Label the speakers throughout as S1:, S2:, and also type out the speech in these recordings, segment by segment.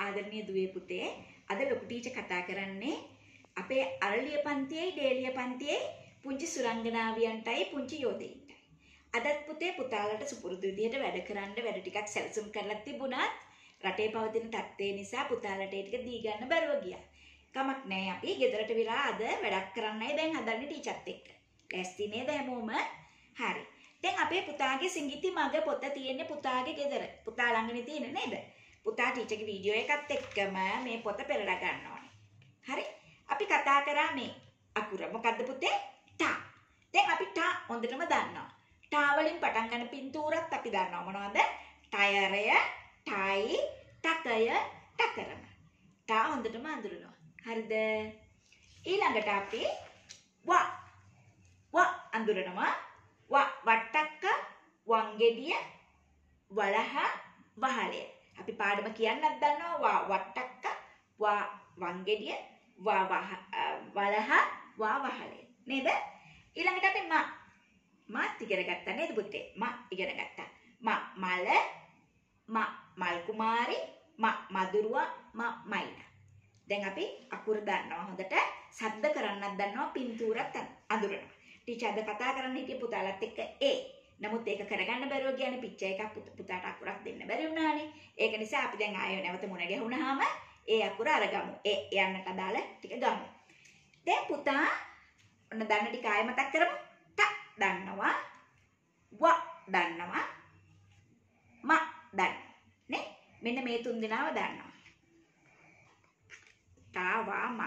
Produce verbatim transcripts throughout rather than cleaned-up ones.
S1: ආදරණීය දුවේ පුතේ අද ලොකු ටීචර් කතා කරන්නේ අපේ අරලිය පන්තියේ ඩේලිය පන්තියේ පුංචි සුරංගනාවියන්ටයි පුංචි යෝධයින්ටයි. අදත් පුතේ පුතාලට සුපුරුදු විදිහට වැඩ කරන්න වැඩ ටිකක් සැලසුම් කරලා තිබුණත් රටේ පවතින තත්ත්වය නිසා පුතාලට ඒ ටික දී ගන්න බැරුව ගියා. කමක් නැහැ අපි ගෙදරට විලා අද වැඩක් කරන්නයි දැන් හදන්නේ ටීචර්ත් එක්ක. ලෑස්ති නේද හැමෝම? හරි. දැන් අපේ පුතාගේ සිංගිති මග පොත තියෙන්නේ පුතාගේ ගෙදර. පුතා ළඟනේ තියෙන්නේ නේද? පුතා ටීචර්ගේ වීඩියෝ එකත් එක්කම මේ පොත පෙරලා ගන්න ඕනේ. හරි? අපි කතා කරා මේ අකුර. මොකද්ද පුතේ? ටා. දැන් අපි ටා හොඳටම දන්නවා. ටා වලින් පටන් ගන්න පින්තූරත් අපි දන්නවා. මොනවද? ටයරය, ටයි, ටකය, ටකරම. ටා හොඳටම අඳුරනවා. හරිද? ඊළඟට අපි වා වා අඳුරනවා. වා වට්ටක්ක, වංගෙඩිය, වලහ, වහලය. අපි පාඩම කියන්නත් දන්නවා. වා වට්ටක්ක, වා වංගෙඩිය, වා වලහ, වා වහලය. නේද? ඊළඟට අපි මා මාත් ඉගෙන ගත්තා නේද පුතේ? මා ඉගෙන ගත්තා. මා මල, මා මල් කුමාරි, මා මදුරුවා, මා මයිනා. දැන් අපි අකුර දන්නවා හොඳට. ශබ්ද කරන්නත් දන්නවා. පින්තූරත් අඳුරනවා. ටීචර් අද කතා කරන්න හිටිය පුතාලත් එක්ක ඒ. නමුත් ඒක කරගන්න බැරුව ගියානේ. පිච්චර් එකක් පුතාට අකුරක් දෙන්න බැරි වුණානේ. ඒක නිසා අපි දැන් ආයෙ නැවත මුණ ගැහුණාම ඒ අකුර අරගමු. ඒ යන්නට අදාළ ටික ගමු. දැන් පුතා ඔන්න දන්න ටික ආයෙ මතක් කරමු. ට දන්නවා. ව දන්නවා. ම දන්නවා. නේ? මෙන්න මේ තුන් දෙනාව දන්නවා. තා වා ම.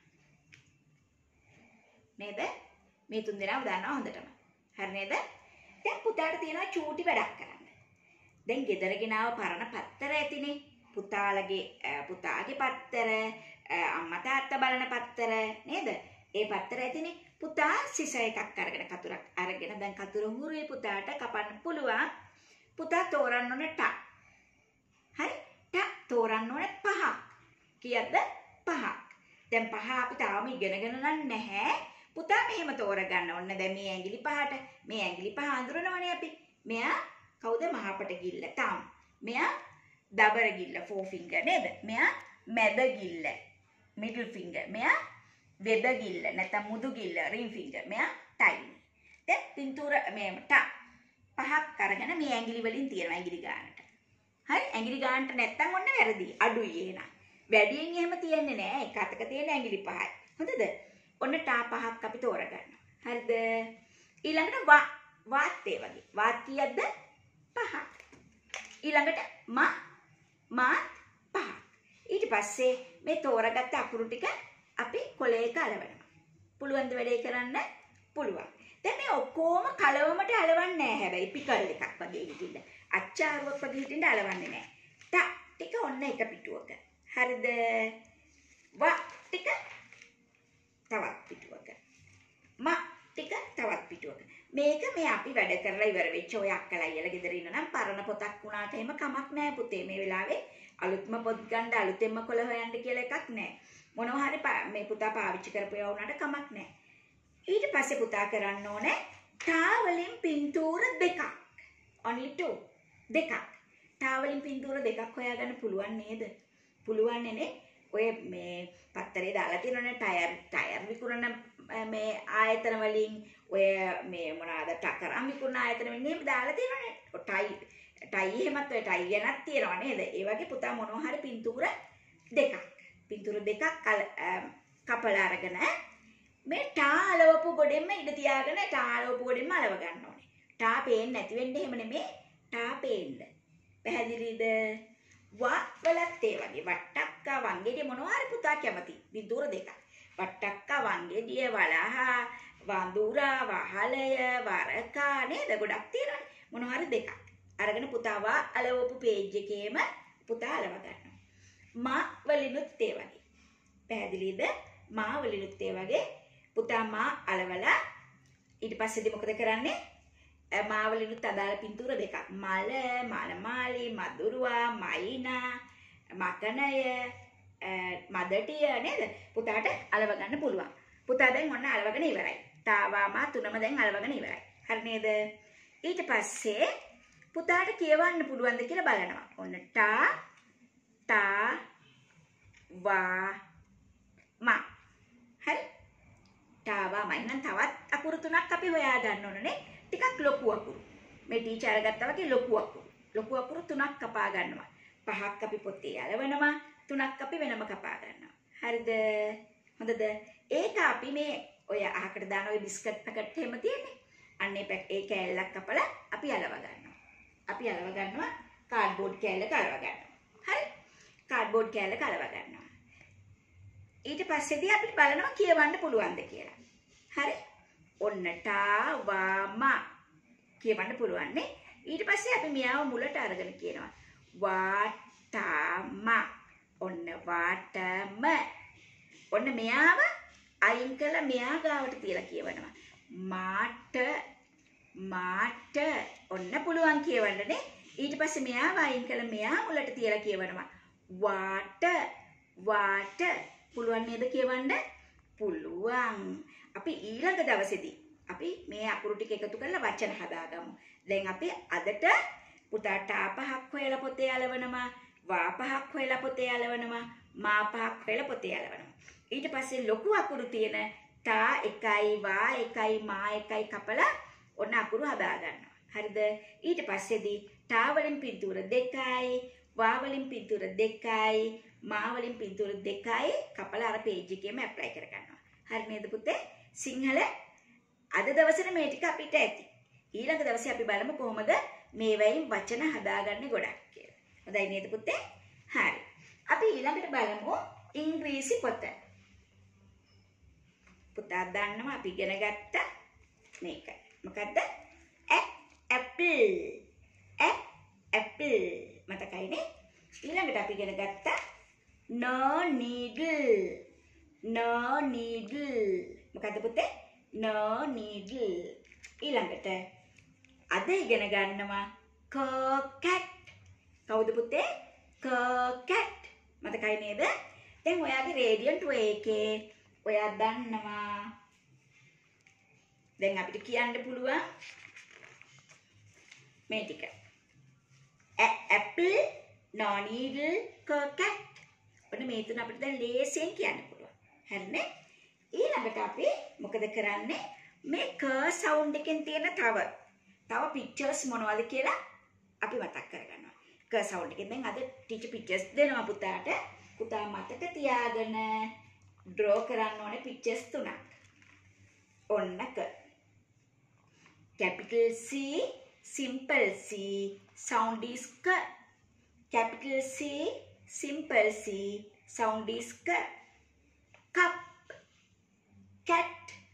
S1: නේද? මේ තුන් දෙනාම දන්නවා හොඳටම. හරි නේද? දැන් පුතාට තියෙනවා චූටි වැඩක් කරන්න. දැන් ගෙදර ගෙනාව පරණ පත්තර ඇතිනේ. පුතාලගේ පුතාගේ පත්තර, අම්මා තාත්තා බලන පත්තර නේද? ඒ පත්තර ඇතිනේ. පුතා සිස එකක් අරගෙන කතුරක් අරගෙන දැන් කතුර හුරුයි පුතාට කපන්න පුළුවන්. පුතා තෝරන්න ඕනේ ට. හරි? ට තෝරන්න ඕනේ පහ. කීයද? පහ. දැන් පහ අපි තාම ඉගෙනගෙන නැහැ. පුතා මෙහෙම තෝරගන්න ඕන. දැන් මේ ඇඟිලි පහට මේ ඇඟිලි පහ අඳුරනවනේ අපි. මෙයා කවුද? මහපට ගිල්ල. තාම. මෙයා දබර ගිල්ල four finger නේද? මෙයා මැද ගිල්ල middle finger. මෙයා වෙද ගිල්ල නැත්නම් මුදු ගිල්ල ring finger. මෙයා tiny. දැන් පින්තූර මේ ට පහක් අරගෙන මේ ඇඟිලි වලින් තියෙනවා ඇඟිලි ගානට. හරි? ඇඟිලි ගානට නැත්තම් ඔන්න වැරදි. අඩුයි එහෙනම්. වැඩියෙන් එහෙම තියෙන්නේ නෑ. එක අතක තියෙන ඇඟිලි පහයි. හොඳද? ඔන්න ටා පහක් අපි තෝරගන්නවා. හරිද? ඊළඟට වා වාත් ඒ වගේ. වාත් කීයක්ද? පහක්. ඊළඟට ම මා පහක්. ඊට පස්සේ මේ තෝරගත්ත අකුරු ටික අපි කොලයක අලවනවා. පුළුවන් ද වැඩේ කරන්න? පුළුවන්. දැන් මේ ඔක්කොම කලවමට අලවන්නේ නැහැ හැබැයි පිකල් එකක් වගේ හිටින්න. අච්චාරුවක් වගේ හිටින්න අලවන්නේ නැහැ. ට ටික ඔන්න එක පිටුවක. හරිද? වා ටික තවත් පිටුවක. ම ටික තවත් පිටුවක. මේක මේ අපි වැඩ කරලා ඉවර වෙච්ච ඔය අක්කලා අයියලා ගෙදර ඉන්න නම් පරණ පොතක් වුණාට එහෙම කමක් නැහැ පුතේ. මේ වෙලාවේ අලුත්ම පොත් ගන්න අලුතෙන්ම කොළ හොයන්න කියලා එකක් නැහැ. මොනවා හරි මේ පුතා පාවිච්චි කරපු ඒවා වුණාට කමක් නැහැ. ඊට පස්සේ පුතා කරන්න ඕනේ ටා වලින් පින්තූර දෙකක්. only two. දෙකක්. ටා වලින් පින්තූර දෙකක් හොයාගන්න පුළුවන් නේද? පුළුවන් නේ. ඔය මේ පත්තරේ දාලා තියෙනනේ ටයර් ටයර් විකුණන මේ ආයතන වලින් ඔය මේ මොනවාද ටකරම් විකුණන ආයතන වලින් එහෙම දාලා තියෙනනේ. ටයි ටයි එහෙමත් ඔය ටයි ගැනත් තියෙනවා නේද? ඒ වගේ පුතා මොනවා හරි පින්තූර දෙකක්. පින්තූර දෙකක් කපලා අරගෙන මේ ටා අලවපු ගොඩෙන්ම ඉඳ තියාගෙන ටා අලවපු ගොඩෙන්ම අලව ගන්න ඕනේ. ටා පේන්නේ නැති වෙන්න එහෙම නෙමෙයි. ටා පේන්න. පැහැදිලිද? වා වලත් ඒ වගේ වට්ටක්ක වංගෙඩිය මොනවා හරි පුතා කැමති. පින්තූර දෙකක්. වට්ටක්ක වංගෙඩිය වලහ වඳුරා වහලය වරකා නේද? ගොඩක් තියෙනවානේ. මොනවා හරි දෙකක්. අරගෙන පුතා වා අලවපු පේජ් එකේම පුතා අලව ගන්නවා. මා වලිනුත් ඒ වගේ. පැහැදිලිද? මා වලිනුත් ඒ වගේ පුතා මා අලවලා ඊට පස්සේදී මොකද කරන්නේ? මා වලිනුත් අදාළ පින්තූර දෙකක්. මල, මලමාලි, මදුරුවා, මයිනා, මකනය, මදටිය නේද? පුතාට අලව ගන්න පුළුවන්. පුතා දැන් ඔන්න අලවගෙන ඉවරයි. තාවා මා තුනම දැන් අලවගෙන ඉවරයි. හරි නේද? ඊට පස්සේ පුතාට කියවන්න පුළුවන්ද කියලා බලනවා. ඔන්න ටා ටා වා මා. හරි? ටා වා මා. එහෙනම් තවත් අකුරු තුනක් අපි හොයා ගන්න ඕනනේ. ටිකක් ලොකු අකුරු. මේ ටීචර් අරගත්තා වගේ ලොකු අකුරු. ලොකු අකුරු තුනක් කපා ගන්නවා. පහක් අපි පොතේ යලවනවා. තුනක් අපි වෙනම කපා ගන්නවා. හරිද? හොඳද? ඒක අපි මේ ඔය අහකට දාන ඔය බිස්කට් පැකට් එහෙම තියෙන්නේ. අන්න ඒ කෑල්ලක් කපලා අපි අලව ගන්නවා. අපි අලව ගන්නවා කාඩ්බෝඩ් කෑල්ල කලව ගන්නවා. හරි? කාඩ්බෝඩ් කෑල්ල කලව ගන්නවා. ඊට පස්සේදී අපිට බලනවා කියවන්න පුළුවන්ද කියලා. හරි? ඔන්න ටා වා මා කියවන්න පුළුවන් නේ. ඊට පස්සේ අපි මෙයාව මුලට අරගෙන කියනවා වාටම. ඔන්න වාටම. ඔන්න මෙයාව අයින් කළා මෙයා ගාවට තියලා කියවනවා. මාට මාට ඔන්න පුළුවන් කියවන්නනේ. ඊට පස්සේ මෙයාව අයින් කළා මෙයා මුලට තියලා කියවනවා. වාට වාට පුළුවන් නේද කියවන්න? පුළුවන්. අපි ඊළඟ දවසේදී අපි මේ අකුරු ටික එකතු කරලා වචන හදාගමු. දැන් අපි අදට පුතාට ටා පහක් හොයලා පොතේ යලවනවා, වා පහක් හොයලා පොතේ යලවනවා, මා පහක් හොයලා පොතේ යලවනවා. ඊට පස්සේ ලොකු අකුරු තියෙන ටා එකයි, වා එකයි, මා එකයි කපලා ඔන්න අකුරු හදා ගන්නවා. හරිද? ඊට පස්සේදී ටා වලින් පින්තූර දෙකයි, වා වලින් පින්තූර දෙකයි, මා වලින් පින්තූර දෙකයි කපලා අර පේජ් එකේම ඇප්ලයි කර ගන්නවා. හරි නේද පුතේ? සිංහල අද දවසේ මේ ටික අපිට ඇති. ඊළඟ දවසේ අපි බලමු කොහොමද මේ වයින් වචන හදාගන්නේ ගොඩක් කියලා. හොඳයි නේද පුතේ? හරි. අපි ඊළඟට බලමු ඉංග්‍රීසි පොත. පුතා දන්නවා අපි ඉගෙන ගත්ත මේක. මොකද්ද? ඇප්පල්. ඇප්පල්. මතකයිනේ? ඊළඟට අපි ඉගෙන ගත්ත no needle. no needle. මොකද්ද පුතේ? no needle. ඊළඟට අද ඉගෙන ගන්නවා cat. කවුද පුතේ? cat. මතකයි නේද? දැන් ඔයාගේ රේඩියන්ට් වේ එකේ ඔයා දන්නවා දැන් අපිට කියන්න පුළුවන් මේ ටික. apple, no needle, cat. ඔන්න මේ තුන අපිට දැන් ලේසියෙන් කියන්න පුළුවන්. හරිනේ? ඊළඟට අපි මොකද කරන්නේ? මේ ක සවුන්ඩ් එකෙන් තියෙන තව තව පික්චර්ස් මොනවද කියලා අපි මතක් කරගන්නවා. ක සවුන්ඩ් එකෙන් දැන් අද ටීචර් පික්චර්ස් දෙනවා පුතාට. පුතා මතක තියාගෙන ඩ්‍රෝ කරන්න ඕනේ පික්චර්ස් තුනක්. ඔන්න ක. capital C, simple C, sound is ක. capital C, simple C, sound is ක. cup, cat,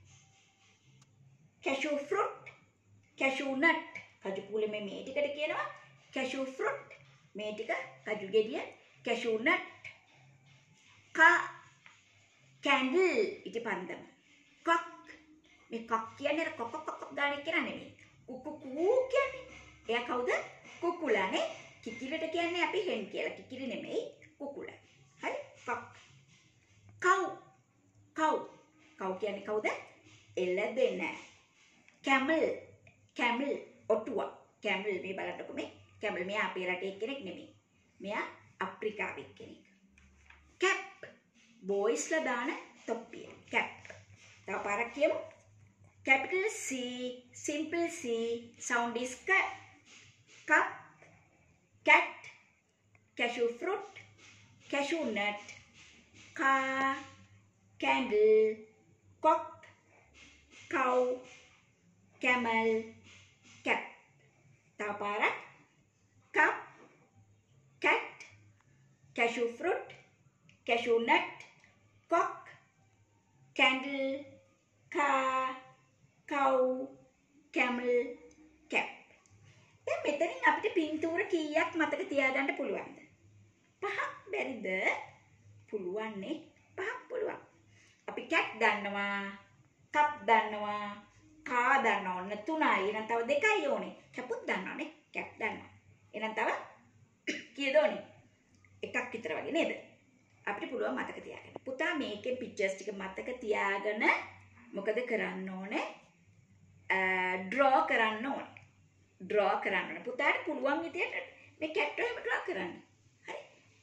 S1: cashew fruit, cashew nut. කජු කුලේ මේ මේ ටිකට කියනවා cashew fruit. මේ ටික කජු ගෙඩිය cashew nut. ක candle ඉති පන්දම. cock මේ cock කියන්නේ කොක් කොක් කොක් ගාන එක නෙමෙයි. කුකු කූ කියන්නේ. එයා කවුද? කුකුලානේ. කිකිලට කියන්නේ අපි hen කියලා. කිකිලි නෙමෙයි කුකුල. හරි? cock. cow. cow. cow කියන්නේ කවුද? එළදෙන. camel. camel ඔටුව. camel මේ බලන්නකො මේ. camel මෙයා අපේ රටේ කෙනෙක් නෙමෙයි. මෙයා අප්‍රිකාවේ කෙනෙක්. cap. boysලා දාන තොප්පිය. cap. තව පාරක් කියමු. capital C, simple C, sound is K. cup, cat, cashew fruit, cashew nut, car, candle, cock, cow, camel, cap. තව පාරක්. cup, cat, cashew fruit, cashew nut, cock, candle, car, cow, camel, cap. දැන් මෙතනින් අපිට පින්තූර කීයක් මතක තියාගන්න පුළුවන්ද? පහක් බැරිද? පුළුවන් නේ. පහක් පුළුවන්. අපි cat දන්නවා, cup දන්නවා, car දන්නවා. ඔන්න තුනයි. එහෙනම් තව දෙකයි ඕනේ. කැපුත් දන්නවනේ. cap දන්නවා. එහෙනම් තව කීයද ඕනේ? එකක් විතර වගේ නේද? අපිට පුළුවන් මතක තියාගන්න. පුතා මේකේ පික්චර්ස් ටික මතක තියාගෙන මොකද කරන්න ඕනේ? ඩ්‍රෝ කරන්න ඕනේ. ඩ්‍රෝ කරන්න ඕනේ. පුතාට පුළුවන් විදියට මේ කැට් එකම ඩ්‍රෝ කරන්න. හරි?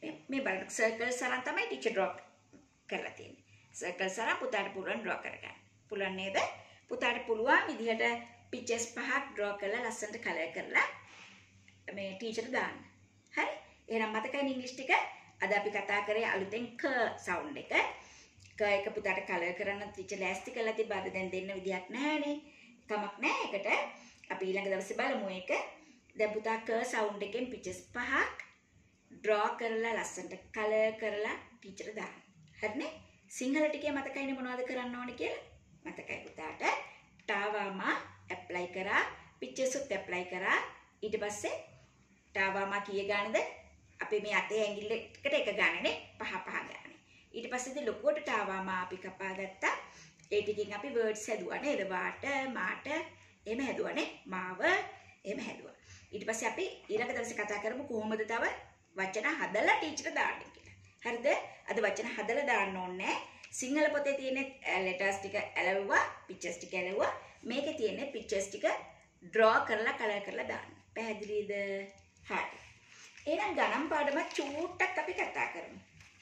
S1: මේ බලන්න සර්කල් සරන් තමයි ටීචර් ඩ්‍රො කරලා තියෙන්නේ. සර්කල් සරන් පුතාට පුළුවන් ඩ්‍රො කරගන්න. පුළුවන් නේද? පුතාට පුළුවන් විදිහට පික්චර්ස් පහක් ඩ්‍රො කරලා ලස්සනට කලර් කරලා මේ ටීචර් දාන්න. හරි? එහෙනම් මතකයි ඉංග්‍රීසි ටික අද අපි කතා කරේ අලුතෙන් ක සවුන්ඩ් එක. ක එක පුතාට කලර් කරන්න ටීචර් ලෑස්ති කරලා තිබ්බා. අද දැන් දෙන්න විදියක් නැහැනේ. කමක් නැහැ. ඒකට අපි ඊළඟ දවසේ බලමු ඒක. දැන් පුතා ක සවුන්ඩ් එකෙන් පික්චර්ස් පහක් ඩ්‍රො කරලා ලස්සනට කලර් කරලා ටීචර් දාන්න. හරිනේ? සිංහල ටිකේ මතකයිනේ මොනවද කරන්න ඕනේ කියලා? මතකයි පුතාට ටාවාමා ඇප්ලයි කරා, පික්චර්ස් උත් ඇප්ලයි කරා. ඊට පස්සේ ටාවාමා කීය ගානද? අපි මේ අතේ ඇඟිල්ල එකට එක ගානනේ පහ පහ ගානේ. ඊට පස්සේ ඉතින් ලොකුවට ටාවාමා අපි කපා ගත්තා. ඒ ටිකෙන් අපි වර්ඩ්ස් හැදුවා නේද? වාට, මාට එහෙම හැදුවානේ. මාව එහෙම හැදුවා. ඊට පස්සේ අපි ඊළඟ දවසේ කතා කරමු කොහොමද තව වචන හදලා ටීචර් දාන්නේ කියලා. හරිද? අද වචන හදලා දාන්න ඕනේ. සිංහල පොතේ තියෙන ලෙටර්ස් ටික ඇලවුවා, පික්චර්ස් ටික ඇලවුවා. මේකේ තියෙන පික්චර්ස් ටික ඩ්‍රො කරලා කලර් කරලා දාන්න. පැහැදිලිද? හරි. එහෙනම් ගණන් පාඩම චූට්ටක් අපි කතා කරමු.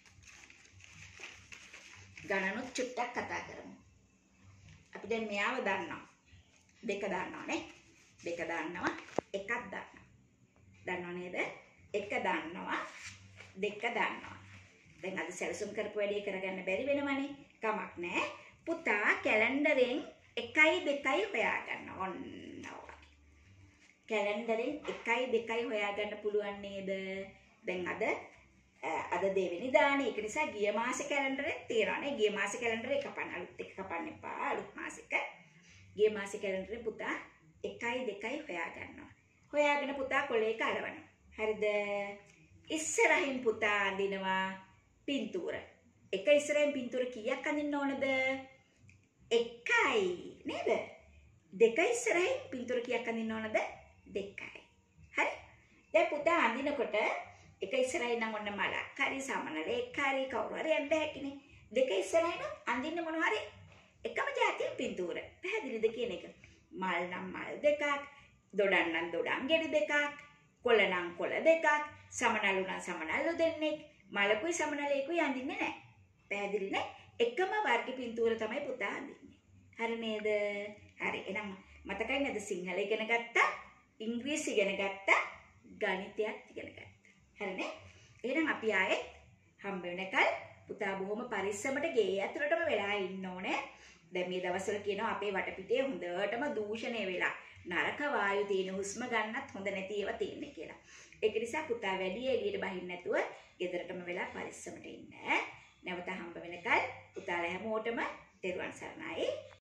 S1: ගණනුත් චුට්ටක් කතා කරමු. අපි දැන් මෙයාව දන්නවා. දෙක දන්නවා නේ. දෙක දන්නවා, එකක් දන්නවා. දන්නව නේද? එක දන්නවා, දෙක දන්නවා. දැන් අද සැලසුම් කරපු වැඩේ කරගන්න බැරි වෙනවනේ. කමක් නැහැ. පුතා කැලෙන්ඩරෙන් එකයි දෙකයි හොයාගන්න. ඔන්න ඔය. කැලෙන්ඩරෙන් එකයි දෙකයි හොයාගන්න පුළුවන් නේද? දැන් අද අද දෙවෙනිදානේ. ඒක නිසා ගිය මාසේ කැලෙන්ඩරේ තියනවානේ. ගිය මාසේ කැලෙන්ඩරේ කපන්න. අලුත් එක කපන්න එපා. අලුත් මාසෙක. ගිය මාසේ කැලෙන්ඩරේ පුතා එකයි දෙකයි හොයාගන්නවා. හොයාගෙන පුතා කොලේක අලවනවා. හරිද? ඉස්සරහින් පුතා අඳිනවා පින්තූර. එක ඉස්සරහින් පින්තූර කීයක් අඳින්න ඕනද? එකයි නේද? දෙක ඉස්සරහින් පින්තූර කීයක් අඳින්න ඕනද? දෙකයි. හරි? දැන් පුතා අඳිනකොට එක ඉස්සරහින් නම් ඔන්න මලක් හරි සමනලයක් හරි කවුරු හරි යන්න හැකිනේ. දෙක ඉස්සරහින් අඳින්න මොනවා හරි එකම જાතිය පින්තූර. පැහැදිලිද කියන එක? මල් නම් මල් දෙකක්, දොඩම් නම් දොඩම් ගෙඩි දෙකක්, කොළ නම් කොළ දෙකක්, සමනලු නම් සමනලු දෙන්නෙක්, මලකුයි සමනලයකුයි අඳින්නේ නැහැ. පැහැදිලි නේ? එකම වර්ග පින්තූර තමයි පුතා අඳින්නේ. හරි නේද? හරි. එහෙනම් මතකයි නේද සිංහල ඉගෙන ගත්තා, ඉංග්‍රීසි ඉගෙන ගත්තා, ගණිතයත් ඉගෙන ගත්තා. හරිනේ? එහෙනම් අපි ආයේ හම්බ වෙනකල් පුතා බොහොම පරිස්සමට ගේ ඇතුළටම වෙලා ඉන්න ඕනේ. දැන් මේ දවස්වල කියනවා අපේ වටපිටේ හොඳටම දූෂණය වෙලා නරක වායු තියෙන හුස්ම ගන්නත් හොඳ නැති ඒවා තියෙන්නේ කියලා. ඒක නිසා පුතා වැඩි එළියට බහින්න නැතුව ගෙදරටම වෙලා පරිස්සමට ඉන්න. නැවත හම්බ වෙනකල් පුතාලා හැමෝටම තෙරුවන් සරණයි.